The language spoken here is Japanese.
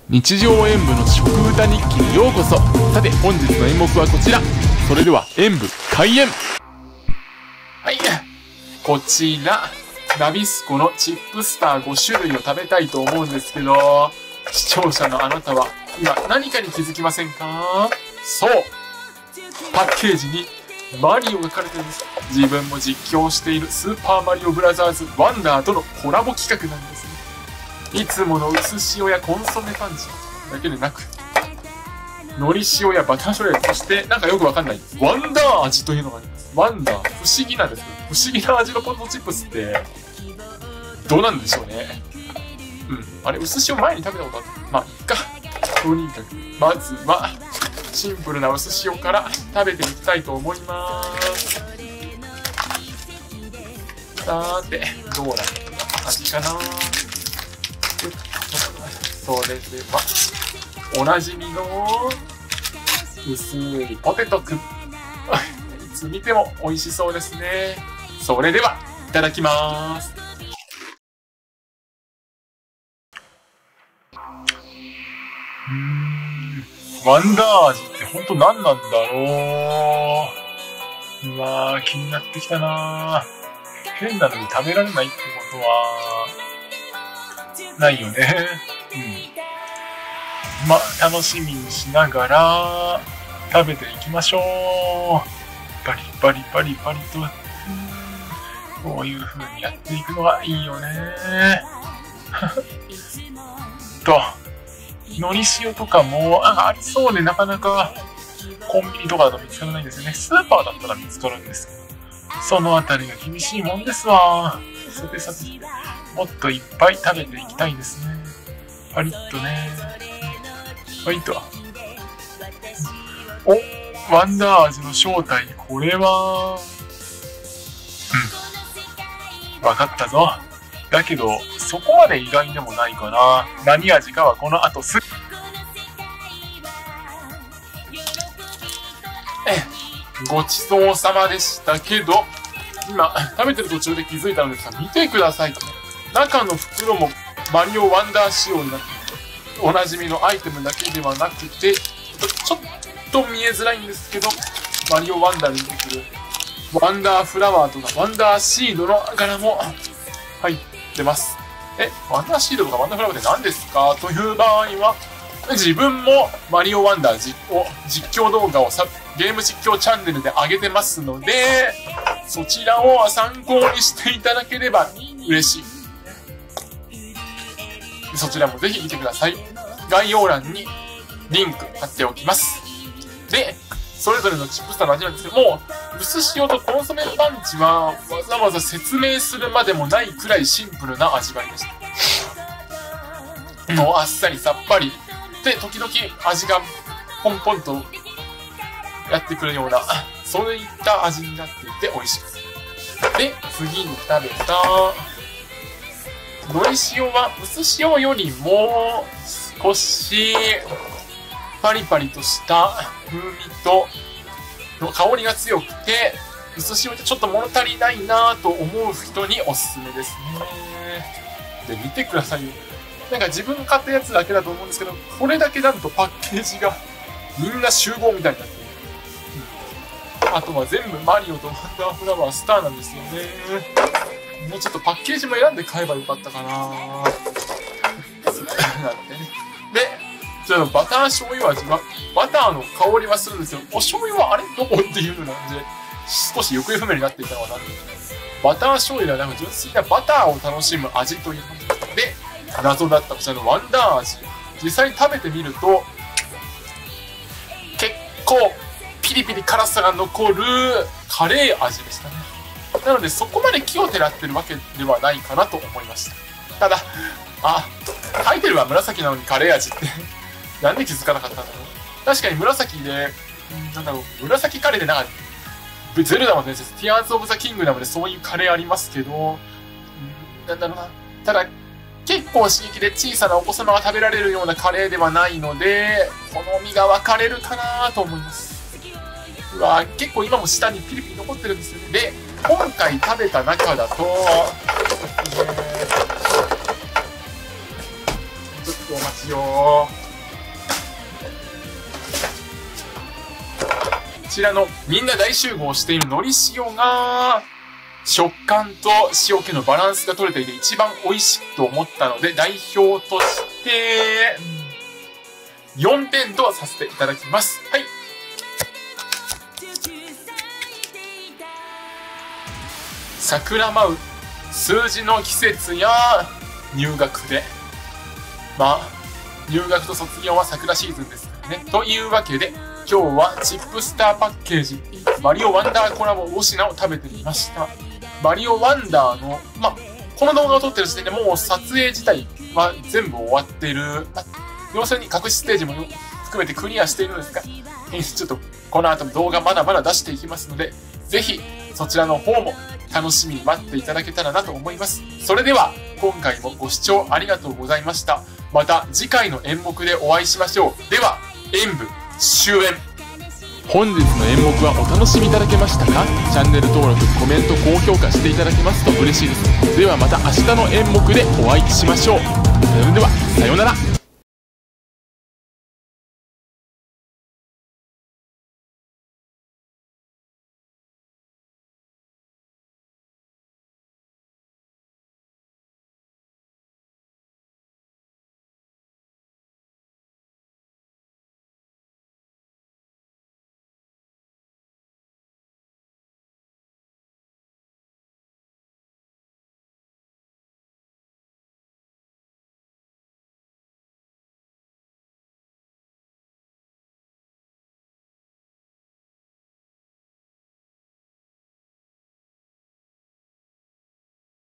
日常演舞の食歌日記にようこそ。さて本日の演目はこちら。それでは演舞開演。はい、こちらナビスコのチップスター5種類を食べたいと思うんですけど、視聴者のあなたは今何かに気づきませんか？そう、パッケージにマリオが書かれてるんです。自分も実況しているスーパーマリオブラザーズワンダーとのコラボ企画なんですね。いつもの薄塩やコンソメパンチだけでなく、海苔塩やバター醤油、そしてなんかよくわかんないワンダー味というのがあります。ワンダー、不思議なんですけど、不思議な味のポテトチップスってどうなんでしょうね。あれ薄塩前に食べたことあった。まあいっか。とにかくまずはシンプルな薄塩から食べてみたいと思います。さーてどうな味かな。それではおなじみの薄いポテトくん、いつ見ても美味しそうですね。それではいただきます。ワンダー味って本当何なんだろう。うわー、気になってきたな。変なのに食べられないってことはないよね。まあ楽しみにしながら食べていきましょう。バリバリバリバリと、こういう風にやっていくのがいいよね。と海苔塩とかもありそうで、なかなかコンビニとかだと見つからないんですよね。スーパーだったら見つかるんですけど、そのあたりが厳しいもんですわ。さてさて、もっといっぱい食べていきたいですね。パリッとね。パリッと。お、ワンダー味の正体、これはわかったぞ。だけどそこまで意外でもないかな。何味かはこの後すぐ。ごちそうさまでしたけど、今食べてる途中で気づいたのですが、見てください。中の袋もマリオワンダー仕様になっていて、おなじみのアイテムだけではなくて、ちょっと見えづらいんですけど、マリオワンダーに出てくるワンダーフラワーとかワンダーシードの柄も入ってます。ワンダーシードとかワンダーフラワーって何ですかという場合は、自分もマリオワンダー実況動画をゲーム実況チャンネルで上げてますので、そちらを参考にしていただければ嬉しい。そちらもぜひ見てください。概要欄にリンク貼っておきます。で、それぞれのチップスターの味なんですけども、薄塩とコンソメパンチはわざわざ説明するまでもないくらいシンプルな味わいでした。もうあっさりさっぱりで、時々味がポンポンとやってくるような、そういった味になっていて美味しいです。で、次に食べた海苔塩は薄塩よりも少しパリパリとした風味との香りが強くて、薄塩ってちょっと物足りないなぁと思う人におすすめですね。で、見てくださいよ。なんか自分買ったやつだけだと思うんですけど、これだけだとパッケージがみんな集合みたいになってる。あとは全部マリオとワンダーフラワースターなんですよね。もうちょっとパッケージも選んで買えばよかったかななんてね。で、ちょっとバター醤油味は、バターの香りはするんですよ。お醤油はあれどこっていうのなんで、少し行方不明になっていたのは何でバター醤油ではなく純粋なバターを楽しむ味ということで、謎だったこちらのワンダー味。実際に食べてみると、結構ピリピリ辛さが残るカレー味でしたね。なのでそこまで気をてらってるわけではないかなと思いました。ただ、書いてるは紫なのにカレー味ってなんで気づかなかったんだろう。確かに紫で、紫カレーでなんか、ゼルダの伝説、ティアーズ・オブ・ザ・キングダムでそういうカレーありますけど、なんだろうな。ただ、結構刺激で小さなお子様が食べられるようなカレーではないので、好みが分かれるかなと思います。うわぁ、結構今も舌にピリピリ残ってるんですよね。で、今回食べた中だと、 とお待ちよ。こちらのみんな大集合している海苔塩が、食感と塩気のバランスが取れていて一番美味しいと思ったので、代表として、4点とさせていただきます。はい。桜舞う数字の季節や入学で、入学と卒業は桜シーズンですからね。というわけで、今日はチップスターパッケージ、マリオワンダーコラボ5品を食べてみました。マリオワンダーの、この動画を撮ってる時点でもう撮影自体は全部終わっている。要するに隠しステージも含めてクリアしているのですが、ちょっとこの後の動画まだまだ出していきますので、ぜひそちらの方も楽しみに待っていただけたらなと思います。それでは今回もご視聴ありがとうございました。また次回の演目でお会いしましょう。では、演舞終演。本日の演目はお楽しみいただけましたか？チャンネル登録、コメント、高評価していただけますと嬉しいです。ではまた明日の演目でお会いしましょう。それでは、さようなら。